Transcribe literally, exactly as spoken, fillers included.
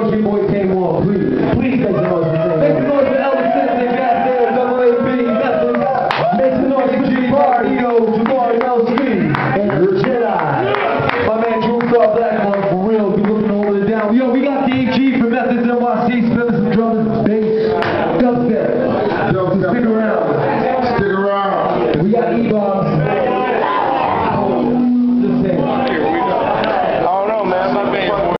Country Boy came on, please. Please make some noise for Saint Make some noise for Elvis Simpson, goddamn, double A B, Memphis. Make some noise for G Party, yo, Jamar L C, and Jedi. My man Drew Star Blackmore, for real, be looking to hold it down. Yo, we got Dave G from Memphis N Y C, spinning some drums and bass. Dubstep. So stick around.